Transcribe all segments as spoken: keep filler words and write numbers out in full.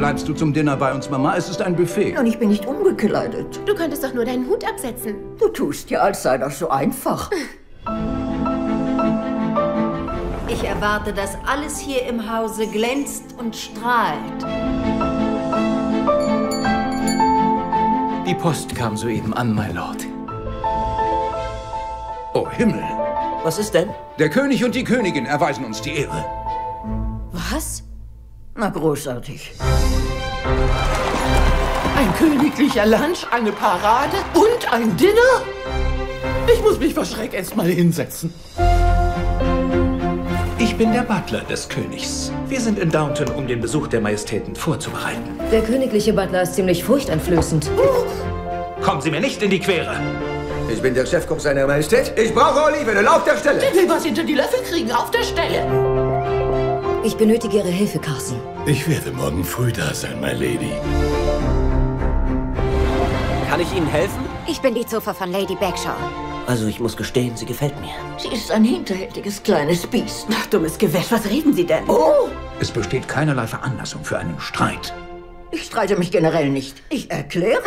Bleibst du zum Dinner bei uns, Mama? Es ist ein Buffet. Und ich bin nicht umgekleidet. Du könntest doch nur deinen Hut absetzen. Du tust ja, als sei das so einfach. Ich erwarte, dass alles hier im Hause glänzt und strahlt. Die Post kam soeben an, my Lord. Oh, Himmel. Was ist denn? Der König und die Königin erweisen uns die Ehre. Was? Na, großartig. Ein königlicher Lunch, eine Parade und ein Dinner? Ich muss mich vor Schreck erst mal hinsetzen. Ich bin der Butler des Königs. Wir sind in Downton, um den Besuch der Majestäten vorzubereiten. Der königliche Butler ist ziemlich furchteinflößend. Kommen Sie mir nicht in die Quere! Ich bin der Chefkoch seiner Majestät. Ich brauche Oliven, auf der Stelle! Ich will was hinter die Löffel kriegen, auf der Stelle! Ich benötige Ihre Hilfe, Carson. Ich werde morgen früh da sein, my Lady. Kann ich Ihnen helfen? Ich bin die Zofe von Lady Bagshaw. Also, ich muss gestehen, sie gefällt mir. Sie ist ein hinterhältiges kleines Biest. Ach, dummes Gewäsch, was reden Sie denn? Oh, Es besteht keinerlei Veranlassung für einen Streit. ich streite mich generell nicht. Ich erkläre.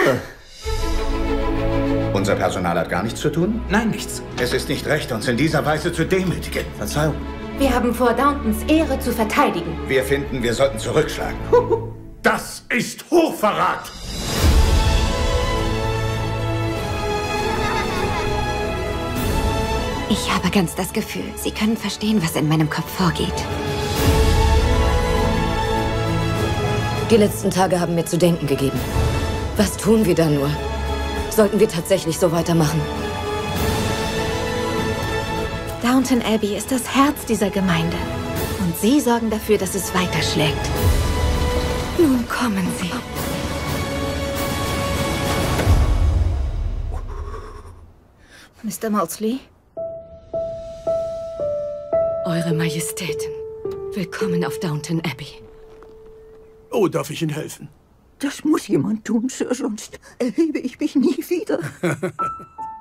Unser Personal hat gar nichts zu tun? Nein, nichts. Es ist nicht recht, uns in dieser Weise zu demütigen. Verzeihung. Wir haben vor, Downtons Ehre zu verteidigen. Wir finden, wir sollten zurückschlagen. Das ist Hochverrat! Ich habe ganz das Gefühl, Sie können verstehen, was in meinem Kopf vorgeht. Die letzten Tage haben mir zu denken gegeben. Was tun wir da nur? Sollten wir tatsächlich so weitermachen? Downton Abbey ist das Herz dieser Gemeinde. Und Sie sorgen dafür, dass es weiterschlägt. Nun kommen Sie. Mister Maudsley? Eure Majestäten, willkommen auf Downton Abbey. Oh, darf ich Ihnen helfen? Das muss jemand tun, Sir, sonst erhebe ich mich nie wieder.